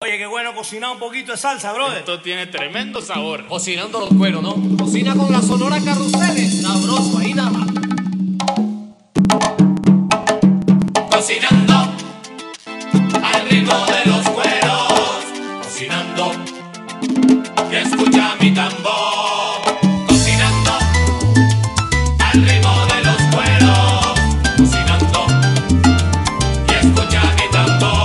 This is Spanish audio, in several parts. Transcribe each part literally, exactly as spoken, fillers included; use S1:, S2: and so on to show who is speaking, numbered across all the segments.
S1: Oye, qué bueno cocinar un poquito de salsa, brother.
S2: Esto tiene tremendo sabor.
S3: Cocinando los cueros, ¿no? Cocina con la Sonora Carruseles. Sabroso, ahí nada más.
S4: Cocinando al ritmo de los cueros. Cocinando y escucha mi tambor. Cocinando al ritmo de los cueros. Cocinando y escucha mi tambor.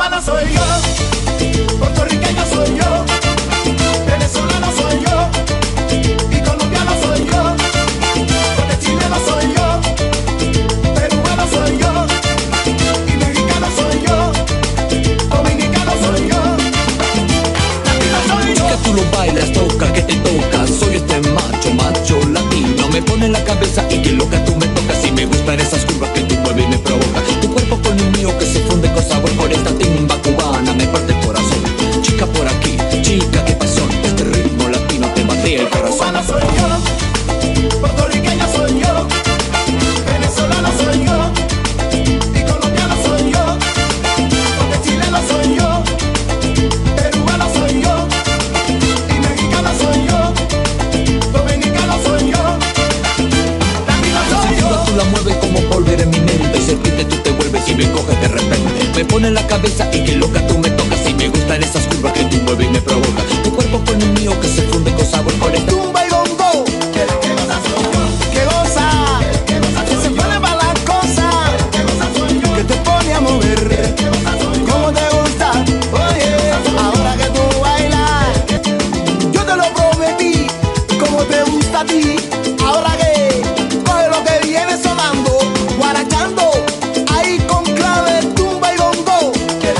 S5: cubano soy yo, puertorriqueño soy yo, venezolano soy yo, y colombiano soy yo, porque chileno soy yo, peruano soy yo, y mexicano soy yo, dominicano soy yo, latino soy yo.
S6: Que tú lo bailas, toca, que te toca. Soy este macho, macho latino. Me pone en la cabeza y que loca tú me tocas. Y me gustan esas curvas que tú mueves y me provoca. Tu cuerpo con el mío que se funde con sabor. Por esta timba cubana me parte el corazón. Chica por aquí, chica, qué pasión. Este ritmo latino te batea el corazón.
S5: Cubano soy yo, puertorriqueño soy yo, venezolano soy yo, y colombiano soy yo, porque chileno soy yo, peruano soy yo, y mexicano soy yo, dominicano soy yo, latino soy yo.
S6: Tú la mueves como polver en mi mente. Y serpiente tú te vuelves y me coges de repente. Me pone en la cabeza y que loca tú me tocas. Y me gustan esas curvas que tú mueves y me provoca. Tu cuerpo con el mío que se funde con sabor. Por esta
S5: Tumba y bongo, que goza soy yo, que goza, que se pone para las cosas, que te pone a mover, como te gusta, oye, ahora que tú bailas, yo te lo prometí, como te gusta a ti, ahora que coge lo que viene sonando, guarachando, ahí con clave, tumba y bongo, que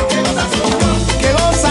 S5: goza,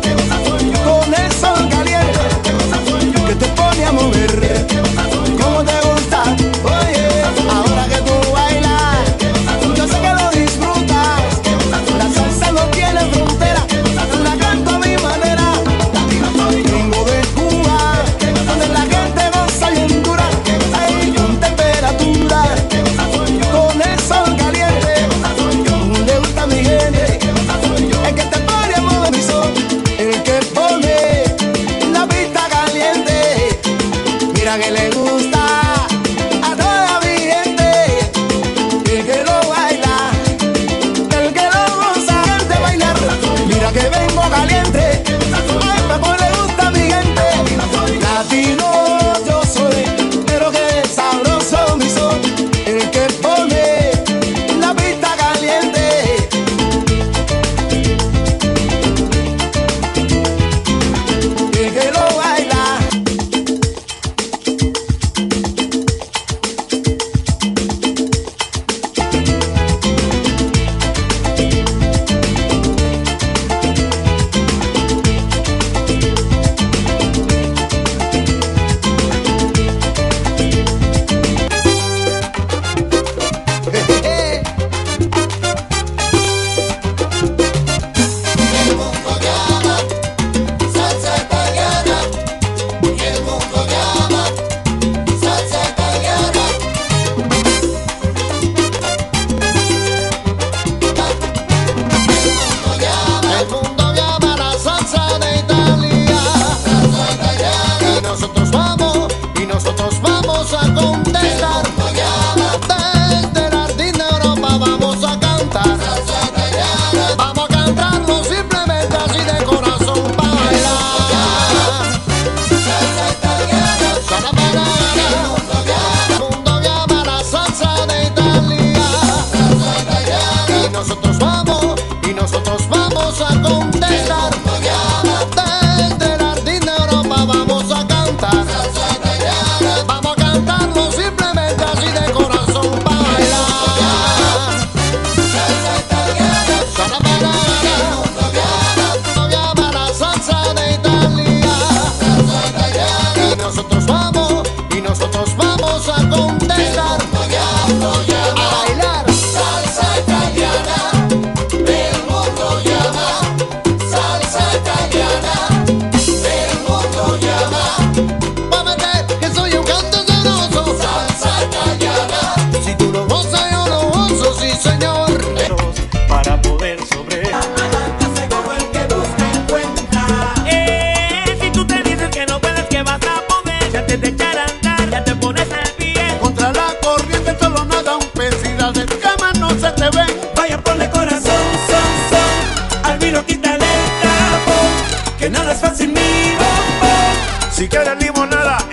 S5: con el sol caliente, que te pone a mover, como te gusta, oye, ahora que tú bailas, yo sé que lo disfrutas, la salsa no tiene frontera, la canto a mi manera, vengo de Cuba, donde la gente goza bien dura, ahí con temperatura, con el sol caliente, como le gusta a mi gente, el que te pone a mover mi sol, el que pone la pista caliente, mira que le gusta a toda mi gente, el que lo baila, el que lo goza, el de bailar, mira que vengo caliente, ay, pues le gusta a mi gente, latino yo soy, pero que sabroso mi son, el que pone la pista caliente, el que lo baila. El mundo llama la salsa de Italia, y nosotros vamos, y nosotros vamos a contestar. Desde el jardín de Europa vamos a cantar, vamos a cantarlo simplemente así de corazón para bailar. El mundo llama la salsa de Italia, y nosotros vamos, y nosotros vamos a contestar. Desde el jardín de Europa vamos a cantar, vamos a cantarlo simplemente así de corazón para bailar. Nos llama la salsa de Italia, y nosotros vamos, y nosotros vamos a contestar, a bailar. Salsa italiana, el mundo llama, salsa italiana, el mundo llama. Muévete, que soy un canto sabroso, salsa italiana. Si tú lo gozas, yo lo gozo, sí señor.
S1: Para poder sobre
S7: Eh, si tú te dices que no puedes, que vas a poder, ya te te echar a andar, ya te pones al pie.
S5: Contra la corriente solo nada un pez, y las escamas no se te ven.
S7: Vaya, ponle corazón, son, son, al vino quítale el trapo, que nada es fácil, mi bombón.
S1: si quieres limonada